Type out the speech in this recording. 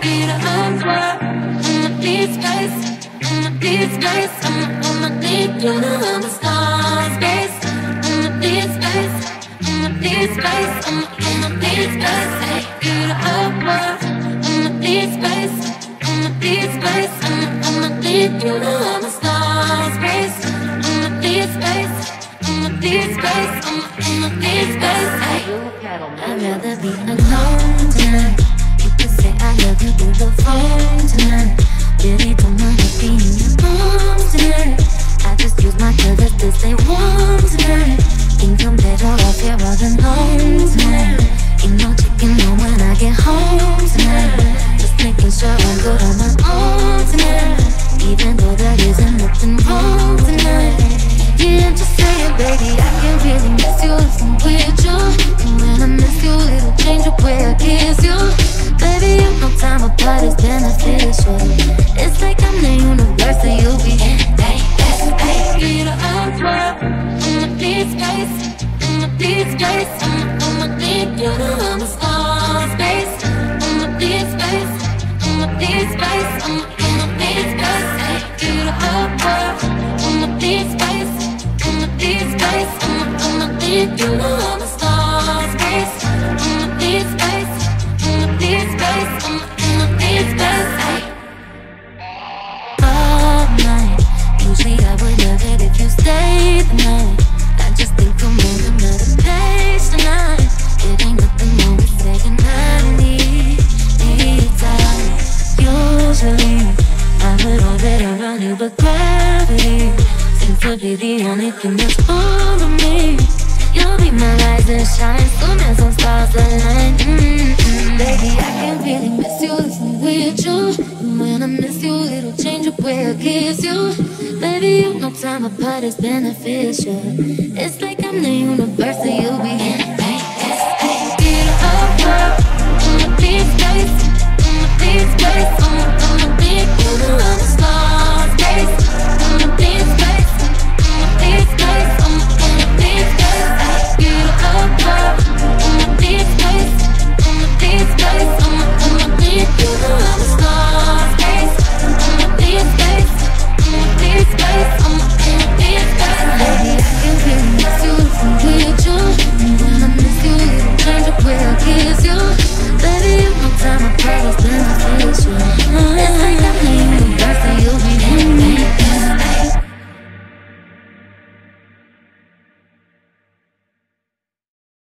Get up, I'ma need space. I'ma need space. I'ma need you to understand space. I'ma need space. I'ma need space. I'ma need space. Hey, get up, I'ma need space. I'ma need space. I'ma need you to understand space. I'ma need space. I'ma need space. I'ma need space. Hey, I'd rather be alone tonight. You could say I love you through the phone tonight. Really don't mind it being your mom tonight. I just use my colors to stay warm tonight. Income better off here all alone tonight. Ain't no checking on when I get home tonight. Just making sure I'm good on my own tonight. Even though there isn't nothing wrong tonight. Yeah, I'm just saying, baby, I can really miss you if I'm with you. And when I miss you, it'll change the way I kiss you. Baby, you know time apart is beneficial. It's like I'm the universe and you'll be in. Hey, hey, hey, get up, I'ma need space. I'ma need space. I'ma need you to understand space. I'ma need space. I'ma need space. I'ma need space. Hey, get up, I'ma need space. I'ma need space. I'ma need you to understand space. I'ma need space. I'ma need space. I'ma need space. Hey. All night. Usually I would love it if you stayed the night. I just think I'm on another page tonight. It ain't nothing wrong with saying I need time. Usually I would orbit around you, but gravity seems to be the only thing that's over me. You'll be my rise and shine soon as some stars align. Baby, I can really miss you if I'm with you. And when I miss you, it'll change the way I kiss you. Baby, you know time apart is beneficial. It's like I'm the universe and you'll be in.